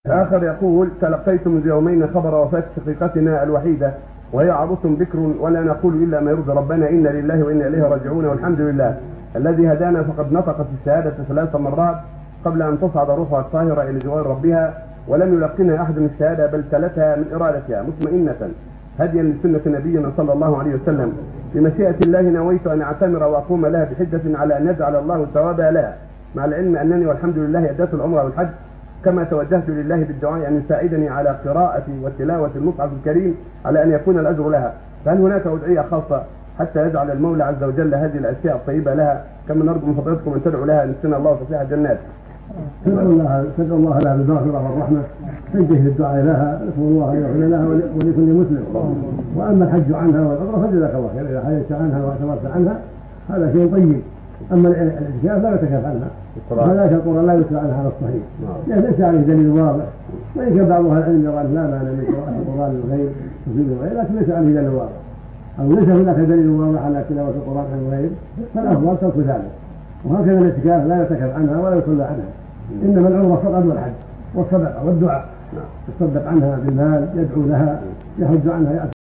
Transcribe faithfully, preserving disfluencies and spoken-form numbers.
آخر يقول: تلقيت منذ يومين خبر وفاة شقيقتنا الوحيدة وهي عروس بكر، ولا نقول إلا ما يرضي ربنا، إنا لله وإنا إليه راجعون، والحمد لله الذي هدانا. فقد نطقت الشهادة ثلاث مرات قبل أن تصعد روحها الطاهرة إلى جوار ربها، ولم يلقنها أحد من الشهادة بل تلتها من إرادتها مطمئنة هديا لسنة نبينا صلى الله عليه وسلم. بمشيئة الله نويت أن أعتمر وأقوم لها بحجة على أن يجعل الله ثوابها لها، مع العلم أنني والحمد لله أديت العمرة والحج، كما توجهت لله بالدعاء أن يساعدني على قراءة وتلاوة المصحف الكريم على أن يكون الأجر لها. فهل هناك أدعية خاصة حتى يجعل المولى عز وجل هذه الأشياء الطيبة لها؟ كما نرجو من فضيلتكم أن تدعو لها أن يسكنها الله فسيح الجنات. تدعو الله تدعو الله لها بالمغفرة والرحمة، تنتهي الدعاء لها، نسأل الله أن يغفر لها ولكل مسلم. وأما الحج عنها والعمرة فجزاك الله خير، إذا حججت عنها واعتمرت عنها هذا شيء طيب. أما الاعتكاف لا يعتكف عنها، هذا القرآن لا يتلى عنها على الصحيح، لأن ليس عليه دليل واضح. وإن كان بعض أهل العلم يرى لا مانع من قراءة القرآن الغير وفي الغير، لكن ليس عليه دليل واضح، أو ليس هناك دليل واضح على تلاوة القرآن عن الغير، فالأفضل ترك ذلك. وهكذا الاعتكاف لا يعتكف عنها ولا يصلى عنها، إنما العمرة فقط والحج والصدقة والدعاء، يتصدق عنها بالمال، يدعو لها، يحج عنها.